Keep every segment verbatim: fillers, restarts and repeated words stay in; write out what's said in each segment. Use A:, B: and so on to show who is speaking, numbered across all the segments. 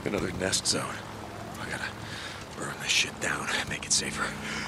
A: Another nest zone. I gotta burn this shit down, make it safer.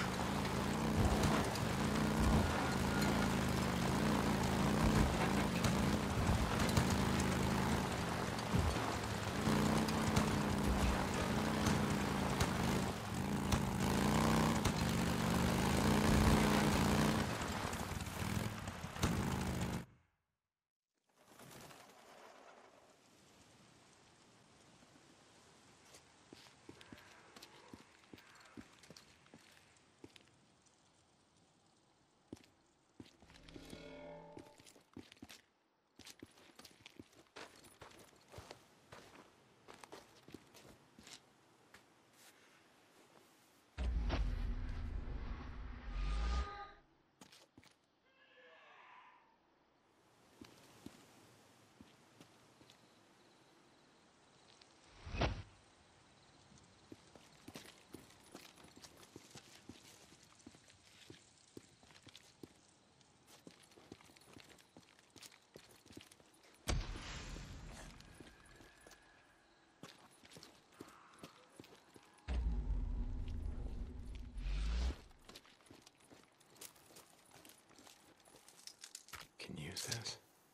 A: Can use this.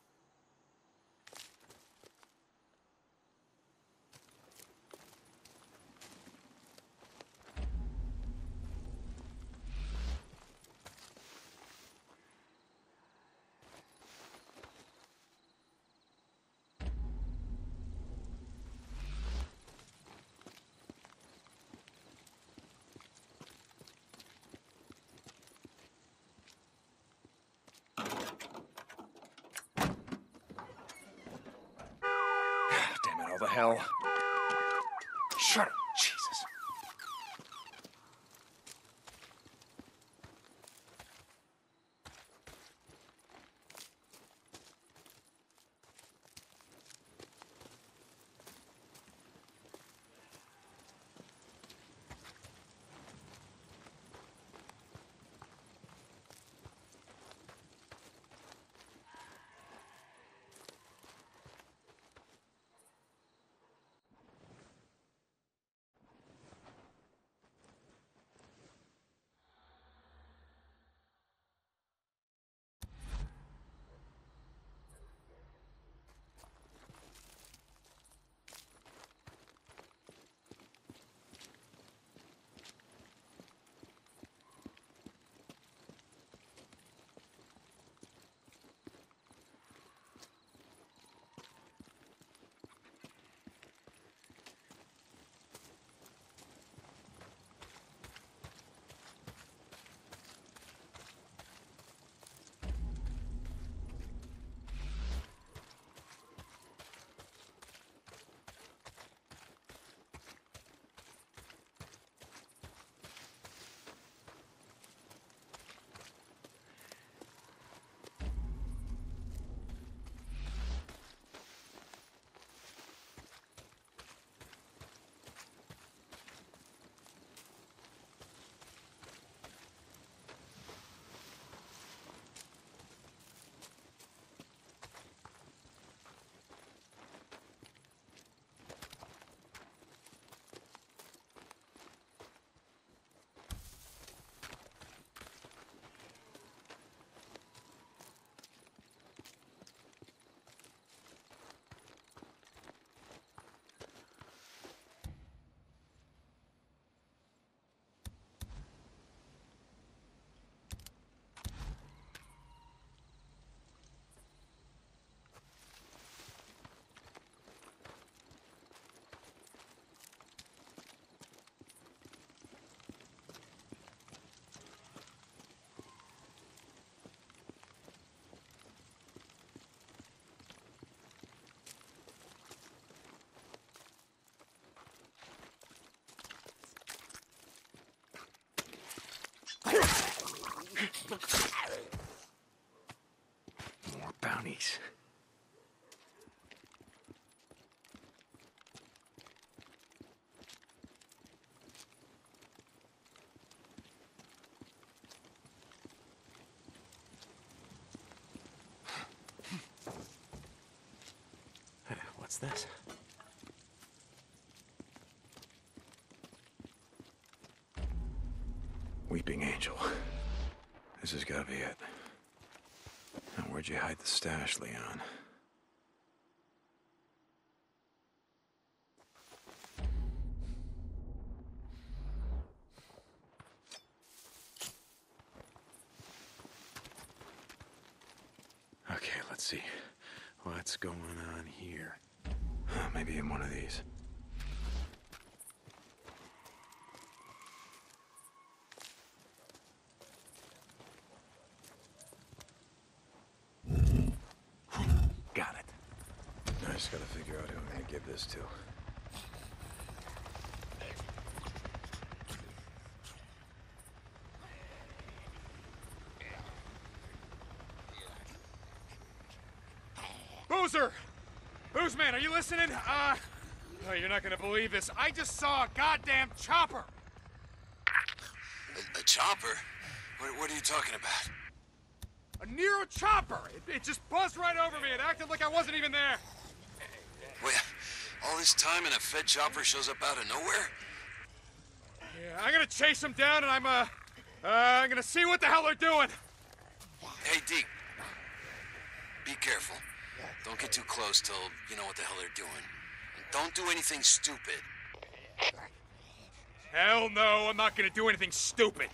A: All the hell. Shut up, Jesus. More bounties. What's this? Weeping Angel. This has got to be it. Now, where'd you hide the stash, Leon? Okay, let's see. What's going on here? Uh, maybe in one of these. Got it. I just gotta figure out who I'm gonna give this to.
B: Boozer! Boozman, are you listening? Uh, oh, you're not gonna believe this. I just saw a goddamn chopper!
C: A, a chopper? What, what are you talking about?
B: A Nero chopper! It, it just buzzed right over me. It acted like I wasn't even there.
C: Wait, all this time and a Fed chopper shows up out of nowhere?
B: Yeah, I'm gonna chase them down and I'm, uh, uh, I'm gonna see what the hell they're doing.
C: Hey, Deke. Be careful. Don't get too close till you know what the hell they're doing. And don't do anything stupid.
B: Hell no, I'm not gonna do anything stupid.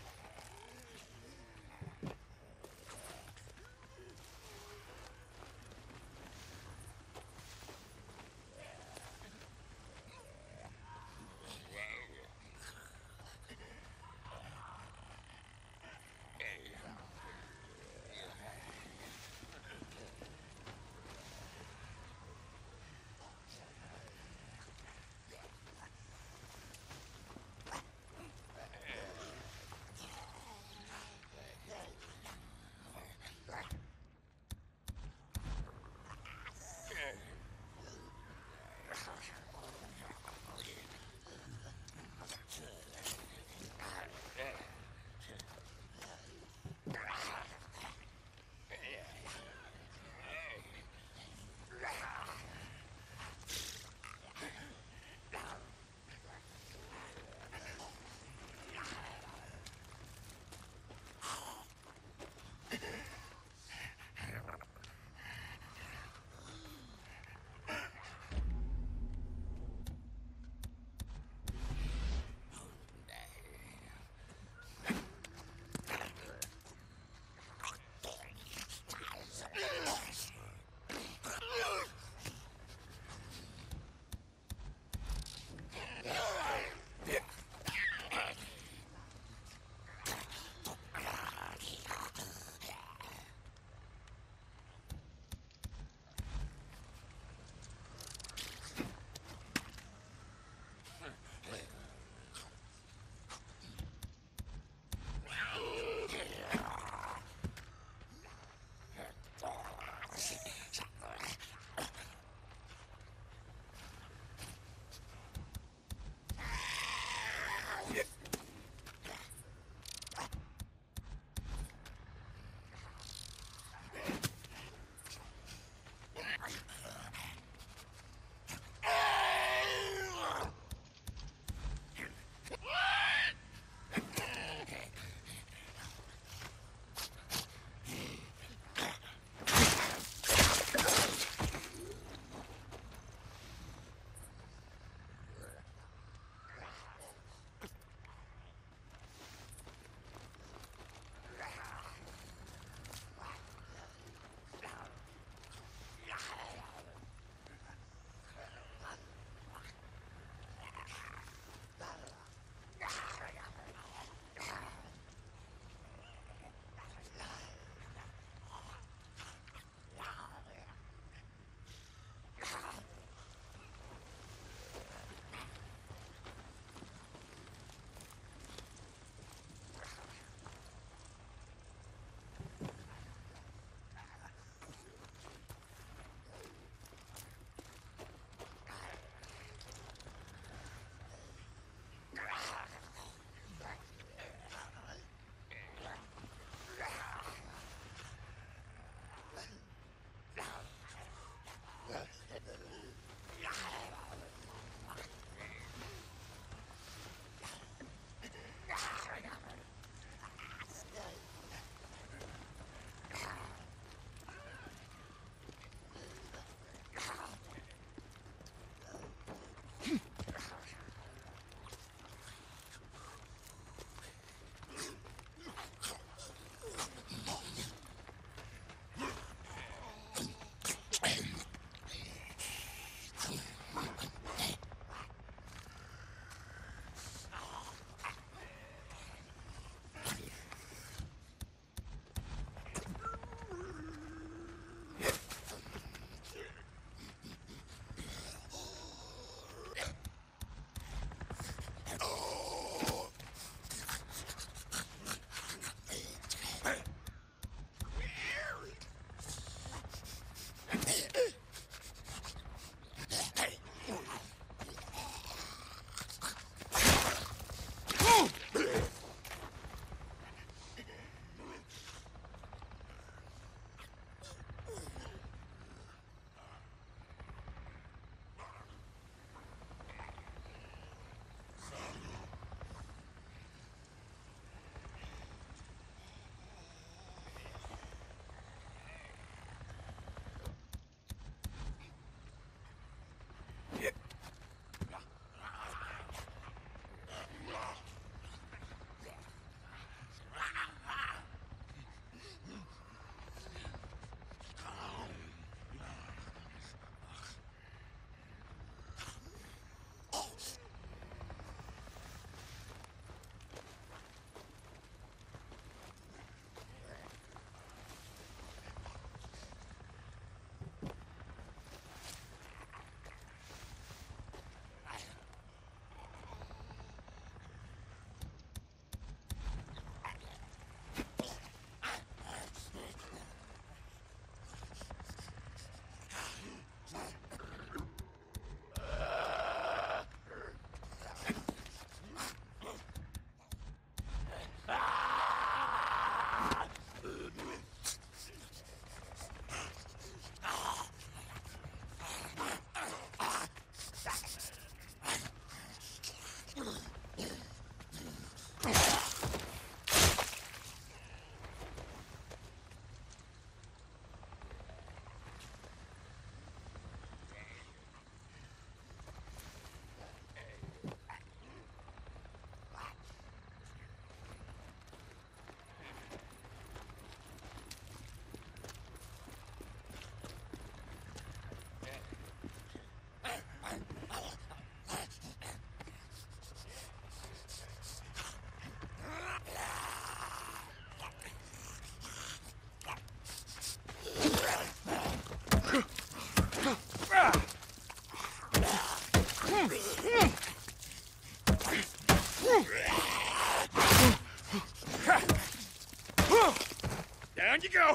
B: Down you go!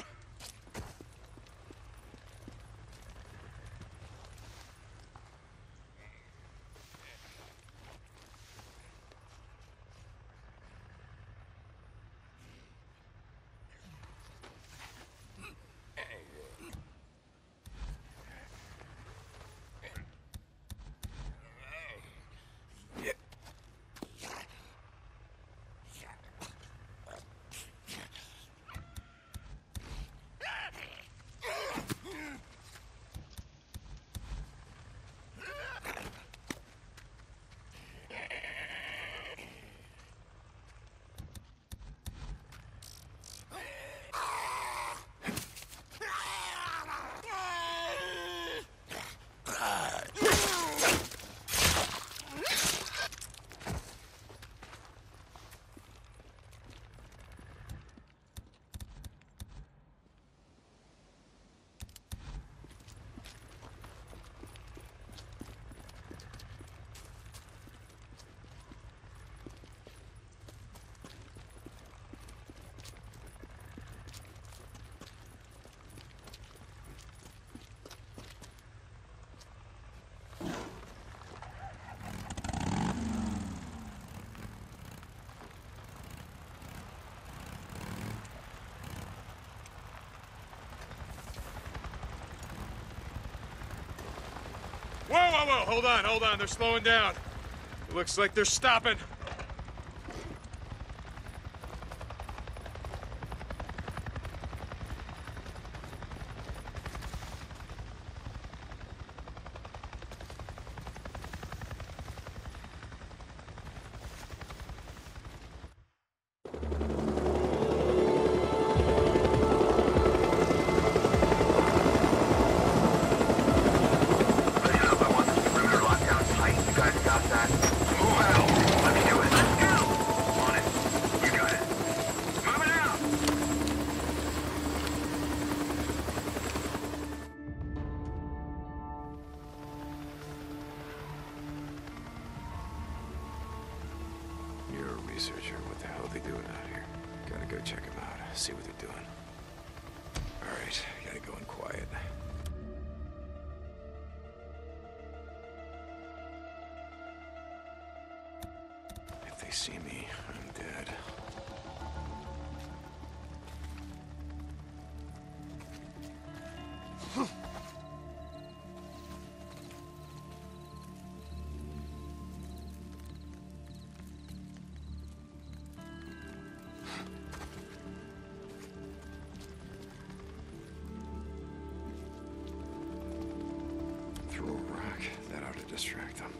B: Whoa, whoa, whoa! Hold on, hold on. They're slowing down. It looks like they're stopping.
A: Researcher, what the hell are they doing out here? Gotta go check them out, see what they're doing. Alright, gotta go in quiet. If they see me, I'm dead. Distract them.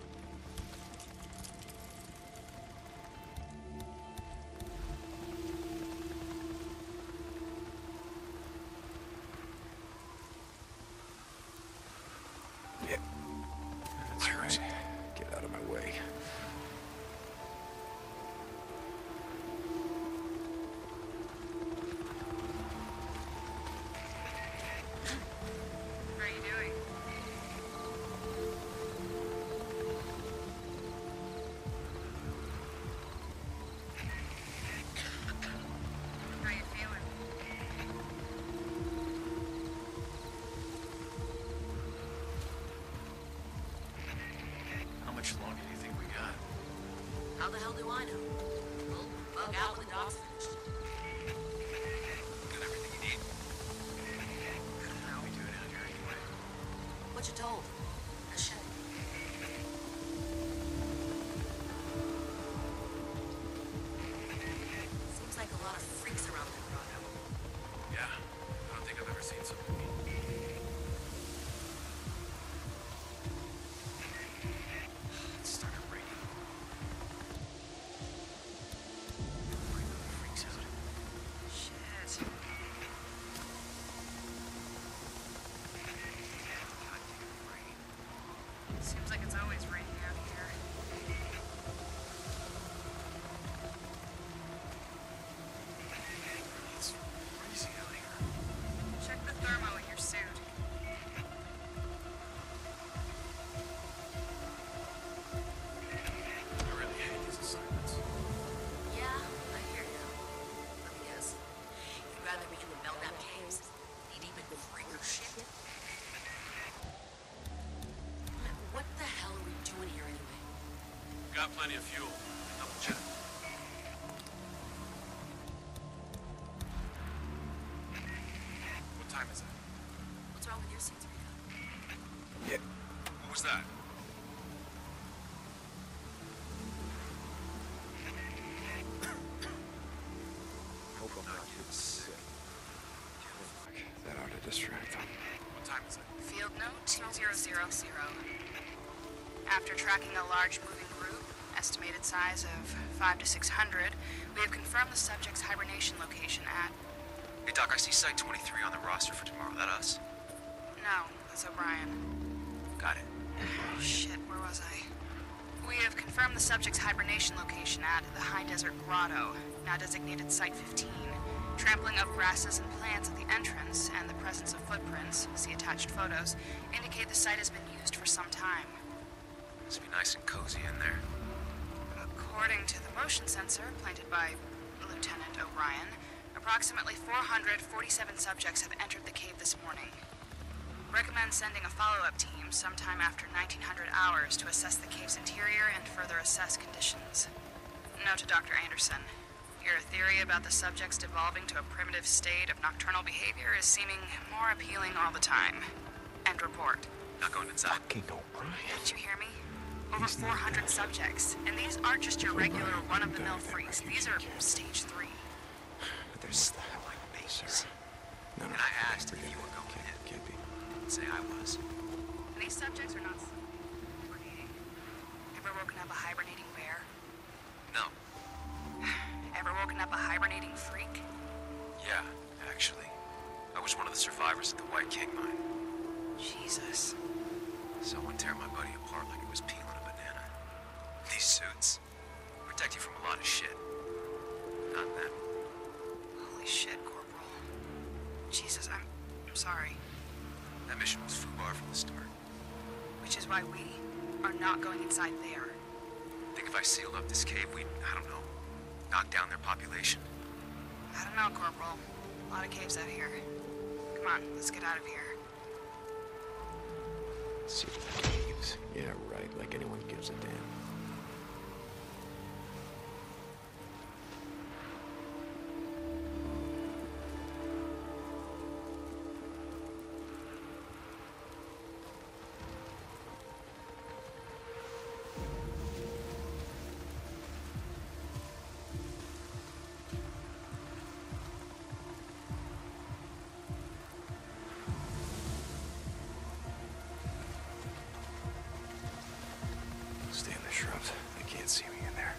A: Yeah, that's right. Get out of my way.
D: How are you doing?
C: got plenty of fuel. Double check. What time is it?
D: What's wrong with your suits, Rico?
A: Yeah.
C: What was that?
A: Hope I'm not getting sick. Fuck, that ought to distract them.
C: What time is it?
D: Field note two zero zero zero. After tracking a large moving group, estimated size of five to six hundred, we have confirmed the subject's hibernation location at...
C: Hey, Doc, I see Site twenty-three on the roster for tomorrow. That us?
D: No, that's O'Brien.
C: Got it.
D: Oh, shit, where was I? We have confirmed the subject's hibernation location at the High Desert Grotto, now designated Site fifteen. Trampling of grasses and plants at the entrance and the presence of footprints, see attached photos, indicate the site has been used for some time.
C: Must be nice and cozy in there.
D: According to the motion sensor planted by Lieutenant O'Brien, approximately four hundred forty-seven subjects have entered the cave this morning. Recommend sending a follow-up team sometime after nineteen hundred hours to assess the cave's interior and further assess conditions. Note to Doctor Anderson. Your theory about the subjects devolving to a primitive state of nocturnal behavior is seeming more appealing all the time. End report.
C: Not going inside.
A: Fucking O'Brien.
D: Did you hear me? Over four hundred subjects, and these aren't just your regular run-of-the-mill freaks. These are stage three.
A: But there's the hell like bases. No, no.
C: And I asked if you were going in.
A: Can't be.
C: Say I was.
D: And these subjects are not hibernating. Ever woken up a hibernating bear?
C: No.
D: Ever woken up a hibernating freak?
C: Yeah, actually. I was one of the survivors at the White King mine.
D: Jesus.
C: Someone tear my buddy apart like it was peeling a banana. These suits protect you from a lot of shit. Not them.
D: Holy shit, Corporal. Jesus, I'm... I'm sorry.
C: That mission was foobar from the start.
D: Which is why we are not going inside there.
C: I think if I sealed up this cave, we'd, I don't know, knock down their population.
D: I don't know, Corporal. A lot of caves out here. Come on, let's get out of here.
A: See the caves. Yeah, right. Like anyone gives a damn. Stay in the shrubs. They can't see me in there.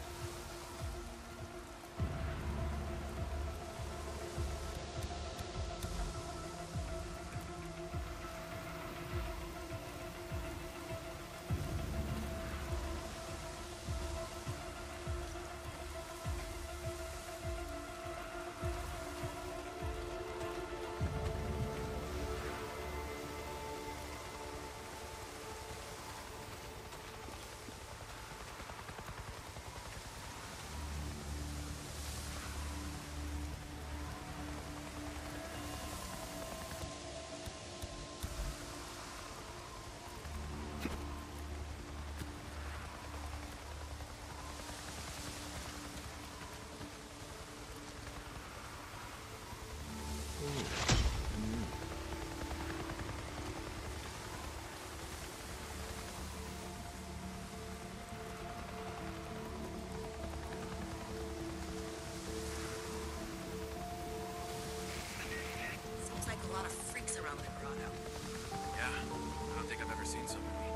D: Seems like a lot of freaks around the grotto.
C: Yeah, I don't think I've ever seen so many.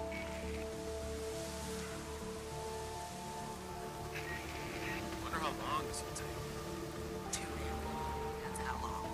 C: Wonder how long this will take.
D: Two. That's how long.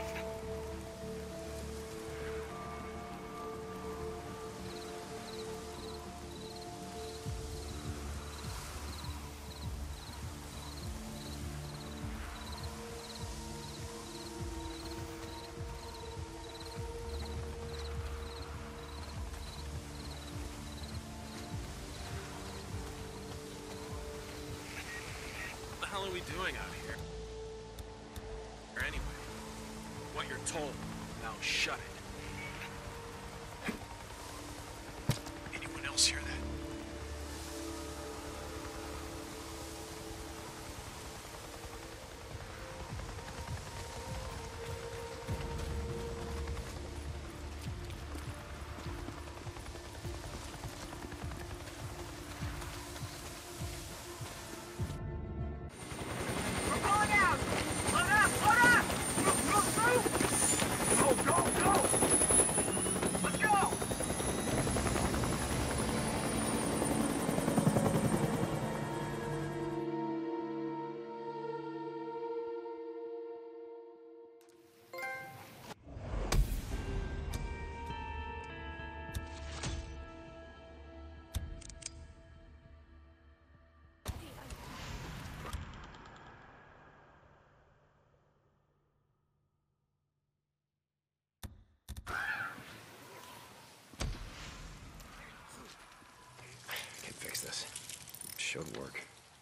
B: What the hell are we doing out here? Or anyway, what you're told. Now shut it.
C: Anyone else hear that?
A: should work.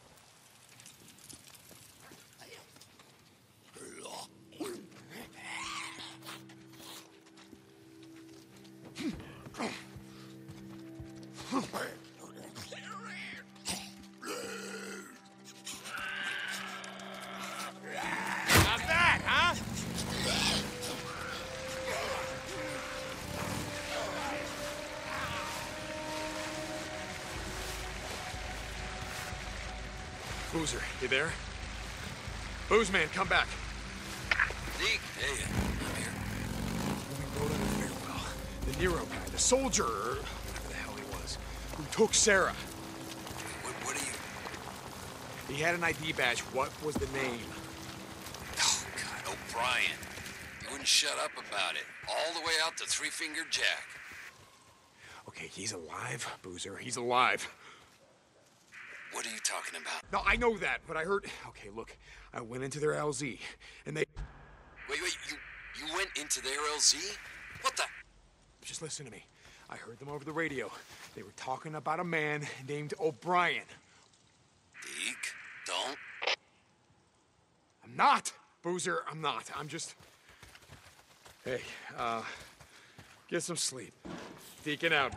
B: How's that, huh?
A: Boozer, you there? Booze man, come back.
C: Deke, hey, I'm here.
A: We rode on a farewell. The Nero guy, the soldier, or whatever the hell he was, who took Sarah.
C: What, what are you...
A: He had an I D badge. What was the name?
C: Oh, God, O'Brien. You wouldn't shut up about it. All the way out to Three-Fingered Jack.
A: Okay, he's alive, Boozer. He's alive.
C: What are you talking about?
A: No, I know that, but I heard... Okay, look, I went into their L Z, and they...
C: Wait, wait, you you went into their L Z? What the...
A: Just listen to me. I heard them over the radio. They were talking about a man named O'Brien.
C: Deke, don't...
A: I'm not, Boozer, I'm not. I'm just... Hey, uh... get some sleep. Deacon out.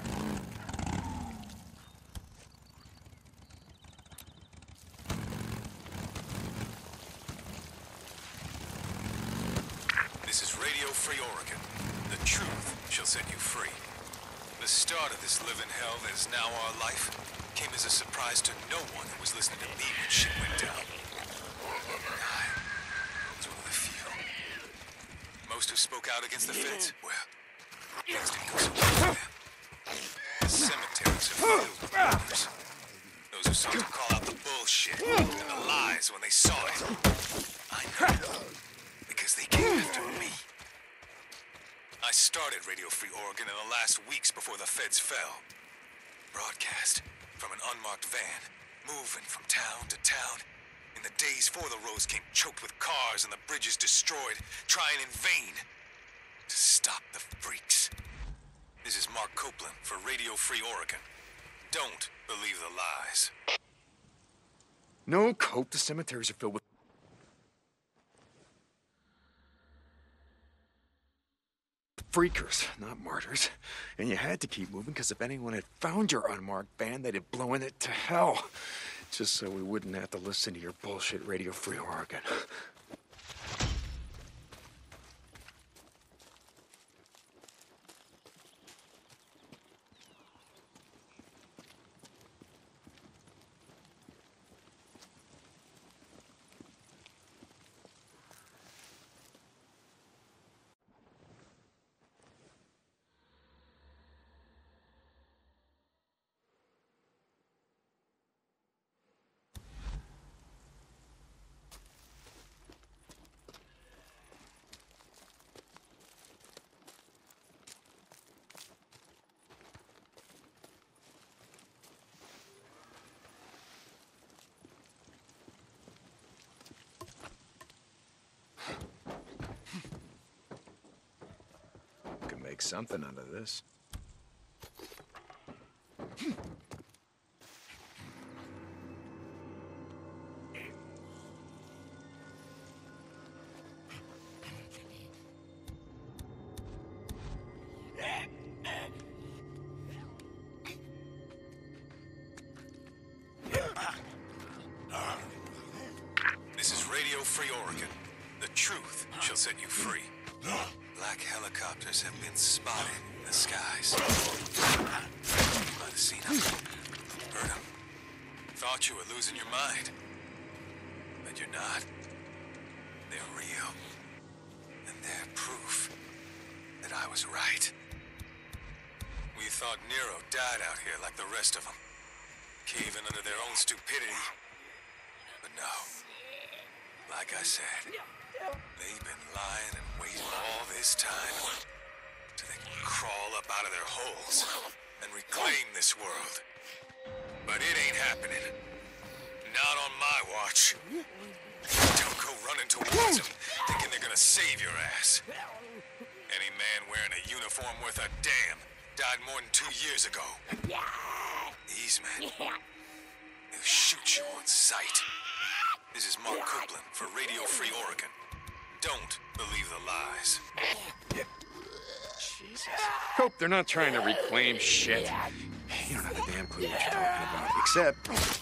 E: This is Radio Free Oregon. The truth shall set you free. The start of this living hell that is now our life came as a surprise to no one who was listening to me when shit went down. I was one of the few. Most who spoke out against the feds, well, things didn't go so well for them. The cemeteries are filled with murders. Those who sought to call out the bullshit and the lies when they saw it. I know. Because they came after me. I started Radio Free Oregon in the last weeks before the feds fell. Broadcast from an unmarked van, moving from town to town. In the days before the roads came choked with cars and the bridges destroyed, trying in vain to stop the freaks. This is Mark Copeland for Radio Free Oregon. Don't believe the lies.
A: No, Cope, the cemeteries are filled with... freakers, not martyrs. And you had to keep moving, because if anyone had found your unmarked van, they'd have blown it to hell. Just so we wouldn't have to listen to your bullshit Radio Free Oregon. Make something out of this.
E: This is Radio Free Oregon. The truth shall set you free. Black helicopters have been spotted in the skies. You might have seen them. Heard them. Thought you were losing your mind. But you're not. They're real. And they're proof that I was right. We thought Nero died out here like the rest of them. Caving under their own stupidity. But no. Like I said, they've been lying and waiting all this time so they can crawl up out of their holes and reclaim this world. But it ain't happening. Not on my watch. Don't go running towards them thinking they're gonna save your ass. Any man wearing a uniform worth a damn died more than two years ago. These men, shoot you on sight. This is Mark Copeland for Radio Free Oregon. Don't believe the lies.
A: Jesus. Hope they're not trying to reclaim shit. You don't have a damn clue what you're talking about, except...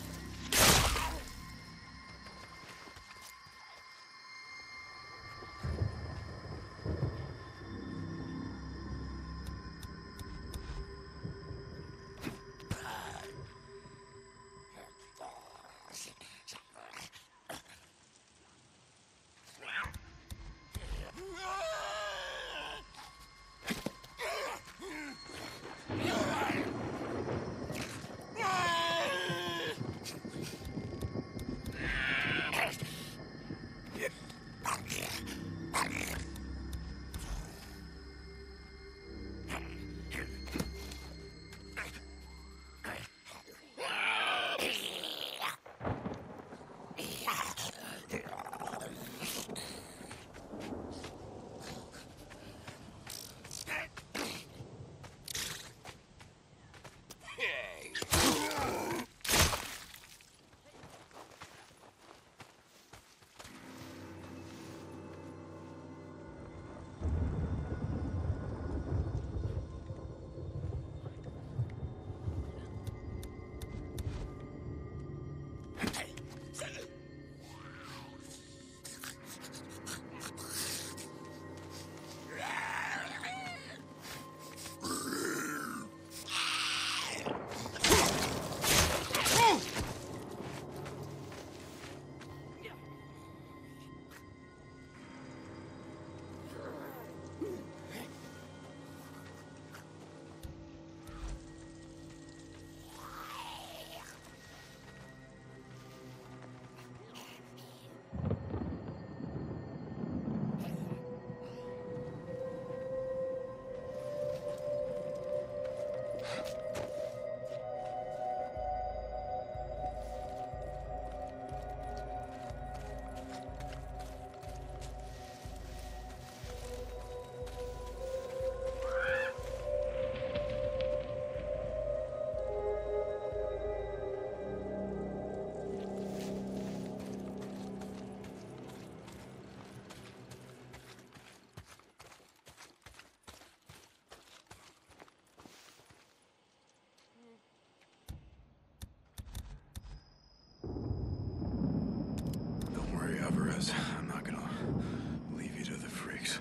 A: I'm not gonna leave you to the freaks.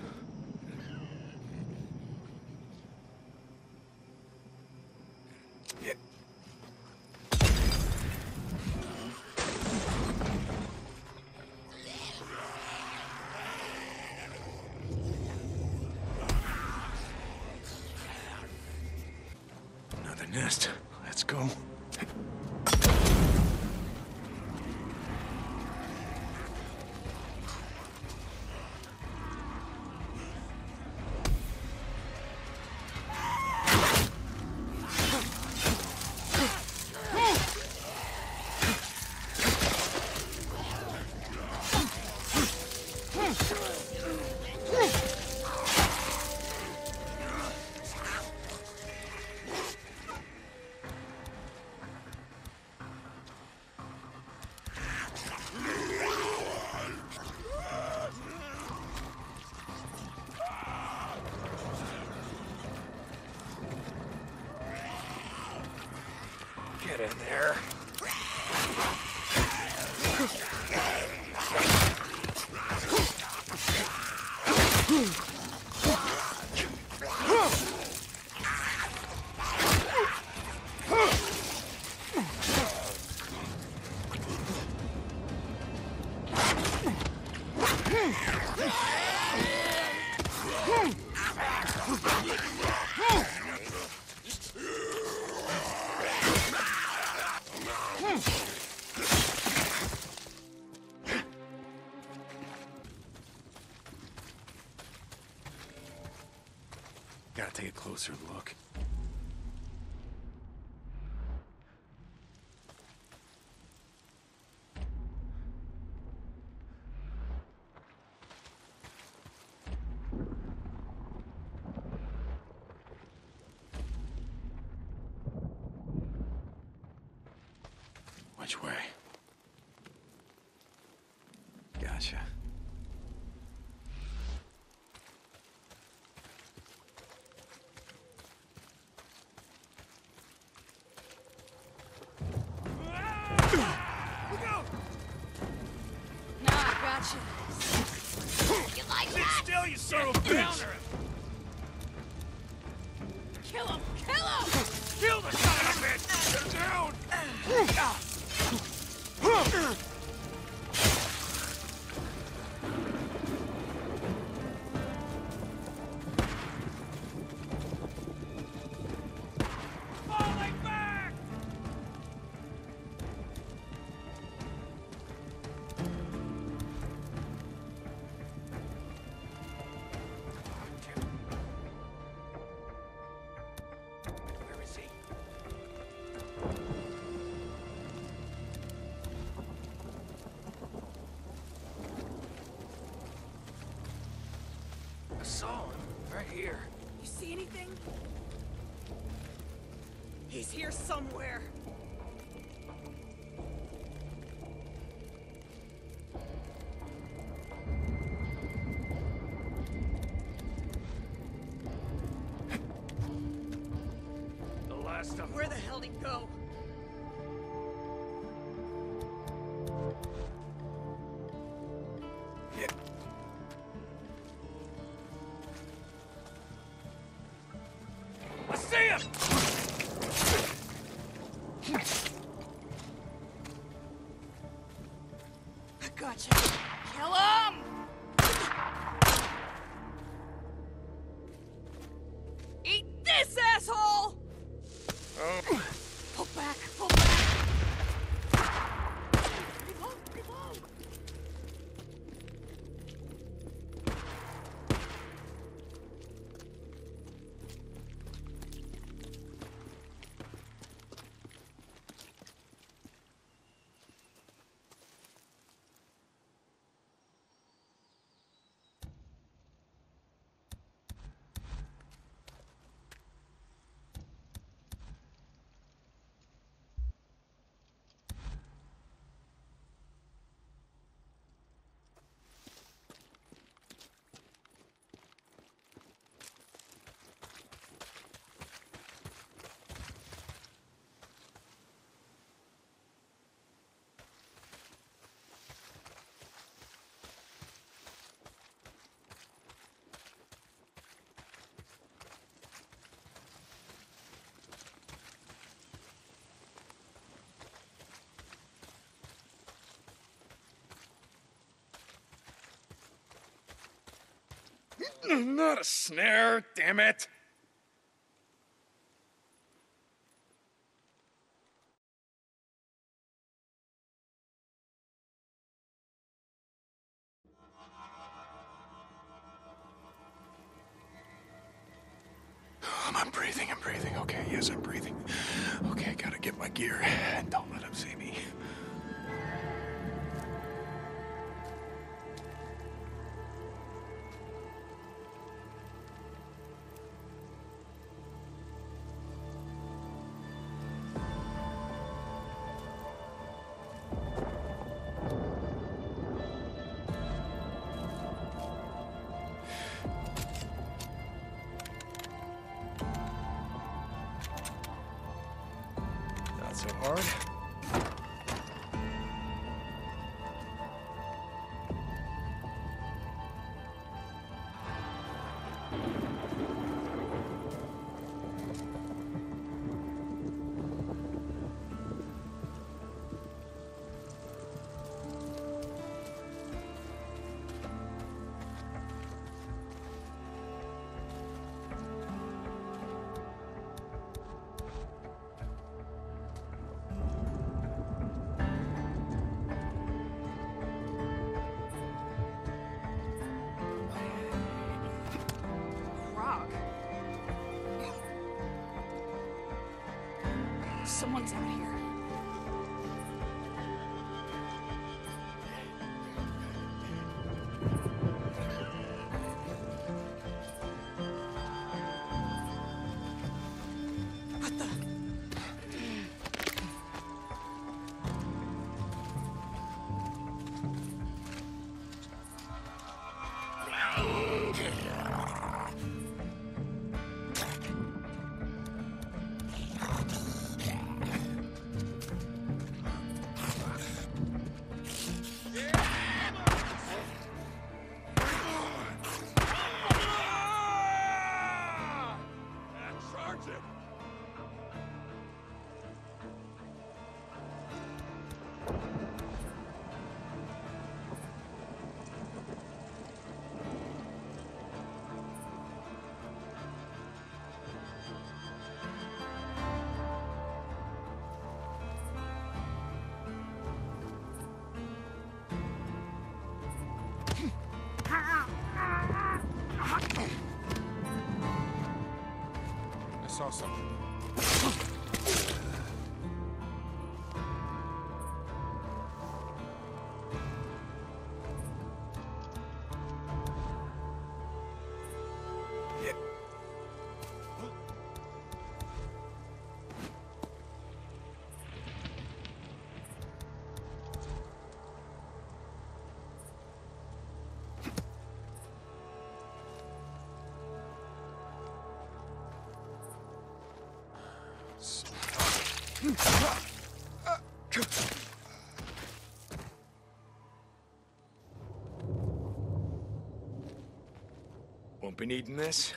A: Yeah. Another nest. Let's go. Get in there. Gotta take a closer look.
B: hell, you son of a bitch!
F: Kill him! Kill him!
B: Kill the son of a bitch! Get down! Falling back! Where is he? I saw him right here.
F: You see anything? He's here somewhere.
B: The last of them.
F: Where the hell did he go?
B: Yeah. I see him!
F: I gotcha. Kill him! Eat this, asshole! Pull back, pull back! Reload, reload!
A: Not a snare, damn it! I'm breathing, I'm breathing. Okay, yes, I'm breathing. Okay, gotta get my gear and don't let him see me. Not so hard.
F: Rock. Someone's out here. What the?
G: saw something.
A: Won't be needing this.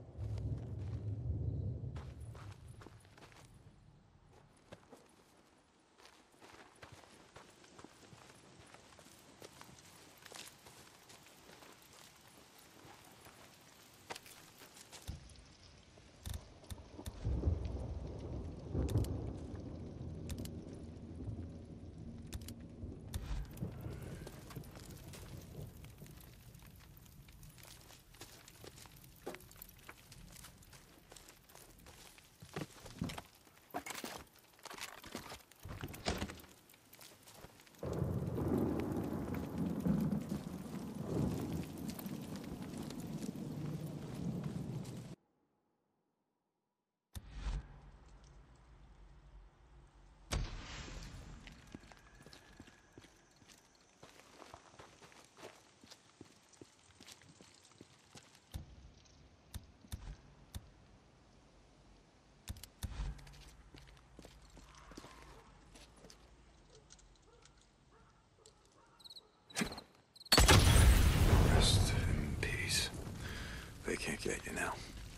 A: Rest in peace. They can't get you now.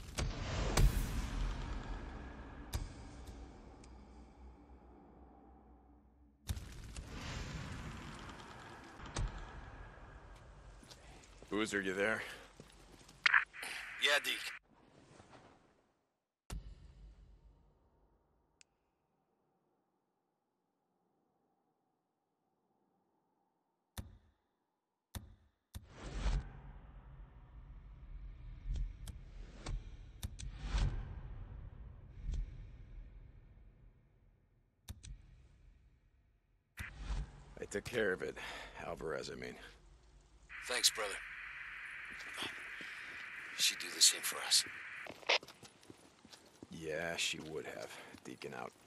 A: Boozer, you there?
C: Yeah, Deke.
A: I took care of it. Alvarez, I mean.
C: Thanks, brother. She'd do the same for us.
A: Yeah, she would have. Deacon out.